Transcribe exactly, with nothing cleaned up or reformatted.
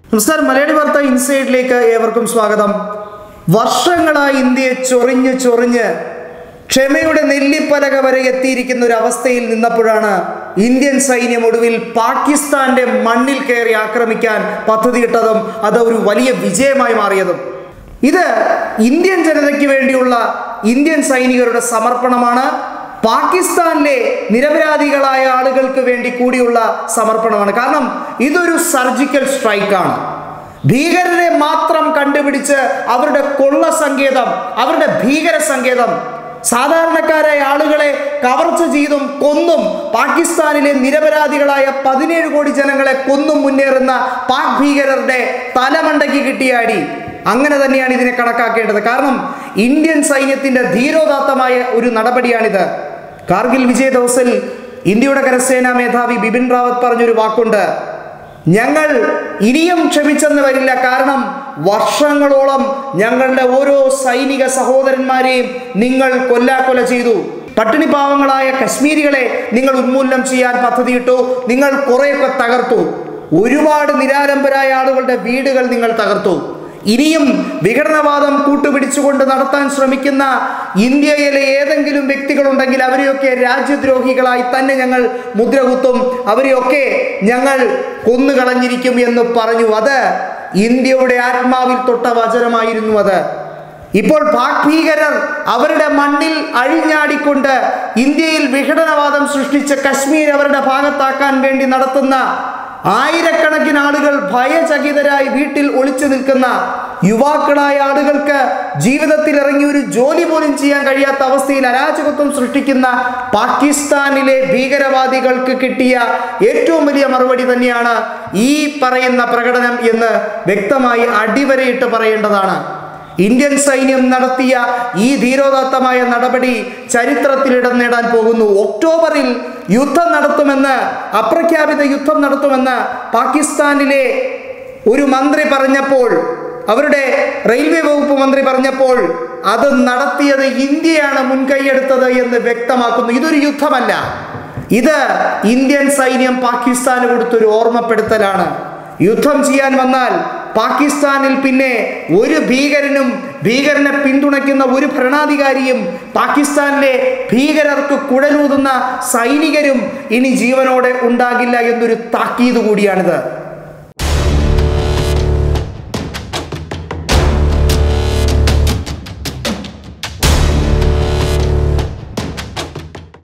നമസ്കാരം, മലയാളി വാർത്ത ഇൻസൈഡിലേക്ക് ഏവർക്കും സ്വാഗതം. വർഷങ്ങളായി ഇന്ത്യയെ ചൊറിഞ്ഞ് ചൊറിഞ്ഞ് ക്ഷമയുടെ നെല്ലിപ്പലക വരെ എത്തിയിരിക്കുന്ന ഒരു അവസ്ഥയിൽ നിന്നപ്പോഴാണ് ഇന്ത്യൻ സൈന്യം ഒടുവിൽ പാകിസ്ഥാന്റെ മണ്ണിൽ കയറി ആക്രമിക്കാൻ പദ്ധതിയിട്ടതും അത് ഒരു വലിയ വിജയമായി മാറിയതും. ഇത് ഇന്ത്യൻ ജനതയ്ക്ക് വേണ്ടിയുള്ള ഇന്ത്യൻ സൈനികരുടെ സമർപ്പണമാണ്. പാകിസ്ഥാനിലെ നിരപരാധികളായ ആളുകൾക്ക് വേണ്ടി കൂടിയുള്ള സമർപ്പണമാണ്. കാരണം ഇതൊരു സർജിക്കൽ സ്ട്രൈക്കാണ്. ഭീകരരെ മാത്രം കണ്ടുപിടിച്ച് അവരുടെ കൊള്ള സങ്കേതം, അവരുടെ ഭീകര സങ്കേതം, സാധാരണക്കാരായ ആളുകളെ കവർച്ച ചെയ്തും കൊന്നും പാകിസ്ഥാനിലെ നിരപരാധികളായ പതിനേഴ് കോടി ജനങ്ങളെ കൊന്നും മുന്നേറുന്ന പാക് ഭീകരരുടെ തലമണ്ടയ്ക്ക് കിട്ടിയ അടി. അങ്ങനെ തന്നെയാണ് ഇതിനെ കണക്കാക്കേണ്ടത്. കാരണം ഇന്ത്യൻ സൈന്യത്തിന്റെ ധീരോദാത്തമായ ഒരു നടപടിയാണിത്. കാർഗിൽ വിജയ് ദിവസിൽ ഇന്ത്യയുടെ കരസേനാ മേധാവി ബിപിൻ റാവത്ത് പറഞ്ഞൊരു വാക്കുണ്ട്: ഞങ്ങൾ ഇനിയും ക്ഷമിച്ചെന്ന് വരില്ല. കാരണം വർഷങ്ങളോളം ഞങ്ങളുടെ ഓരോ സൈനിക സഹോദരന്മാരെയും നിങ്ങൾ കൊല്ലാക്കൊല ചെയ്തു. പട്ടിണി പാവങ്ങളായ കശ്മീരികളെ നിങ്ങൾ ഉന്മൂലനം ചെയ്യാൻ പദ്ധതിയിട്ടു. നിങ്ങൾ കുറേയൊക്കെ തകർത്തു. ഒരുപാട് നിരാലംബരായ ആളുകളുടെ വീടുകൾ നിങ്ങൾ തകർത്തു. ഇനിയും വിഘടനവാദം കൂട്ടുപിടിച്ചുകൊണ്ട് നടത്താൻ ശ്രമിക്കുന്ന ഇന്ത്യയിലെ ഏതെങ്കിലും വ്യക്തികളുണ്ടെങ്കിൽ അവരെയൊക്കെ രാജ്യദ്രോഹികളായി തന്നെ ഞങ്ങൾ മുദ്രകുത്തും, അവരെയൊക്കെ ഞങ്ങൾ കൊന്നുകളഞ്ഞിരിക്കും എന്ന് പറഞ്ഞു. അത് ഇന്ത്യയുടെ ആത്മാവിൽ തൊട്ട വചനമായിരുന്നു. അത് ഇപ്പോൾ പാക് ഭീകരർ അവരുടെ മണ്ണിൽ അഴിഞ്ഞാടിക്കൊണ്ട് ഇന്ത്യയിൽ വിഘടനവാദം സൃഷ്ടിച്ച് കശ്മീർ അവരുടെ ഭാഗത്താക്കാൻ വേണ്ടി നടത്തുന്ന ആയിരക്കണക്കിന് ആളുകൾ ഭയചകിതരായി വീട്ടിൽ ഒളിച്ചു നിൽക്കുന്ന യുവാക്കളായ ആളുകൾക്ക് ജീവിതത്തിൽ ഇറങ്ങി ഒരു ജോലി പോലും ചെയ്യാൻ കഴിയാത്ത അവസ്ഥയിൽ അരാജകത്വം സൃഷ്ടിക്കുന്ന പാകിസ്ഥാനിലെ ഭീകരവാദികൾക്ക് കിട്ടിയ ഏറ്റവും വലിയ മറുപടി തന്നെയാണ് ഈ പറയുന്ന പ്രകടനം എന്ന് വ്യക്തമായി അടിവരയിട്ട് പറയേണ്ടതാണ്. ഇന്ത്യൻ സൈന്യം നടത്തിയ ഈ ധീരോദാത്തമായ നടപടി ചരിത്രത്തിൽ ഇടം നേടാൻ പോകുന്നു. ഒക്ടോബറിൽ യുദ്ധം നടത്തുമെന്ന്, അപ്രഖ്യാപിത യുദ്ധം നടത്തുമെന്ന് പാകിസ്ഥാനിലെ ഒരു മന്ത്രി പറഞ്ഞപ്പോൾ, അവരുടെ റെയിൽവേ വകുപ്പ് മന്ത്രി പറഞ്ഞപ്പോൾ അത് നടത്തിയത് ഇന്ത്യയാണ് മുൻകൈയെടുത്തത് എന്ന് വ്യക്തമാക്കുന്നു. ഇതൊരു യുദ്ധമല്ല, ഇത് ഇന്ത്യൻ സൈന്യം പാകിസ്ഥാന് കൊടുത്തൊരു ഓർമ്മപ്പെടുത്തലാണ്. യുദ്ധം ചെയ്യാൻ വന്നാൽ പാകിസ്ഥാനിൽ പിന്നെ ഒരു ഭീകരനും ഭീകരനെ പിന്തുണയ്ക്കുന്ന ഒരു ഭരണാധികാരിയും പാകിസ്ഥാനിലെ ഭീകരർക്ക് കുഴലൂതുന്ന സൈനികരും ഇനി ജീവനോടെ ഉണ്ടാകില്ല എന്നൊരു താക്കീത് കൂടിയാണിത്.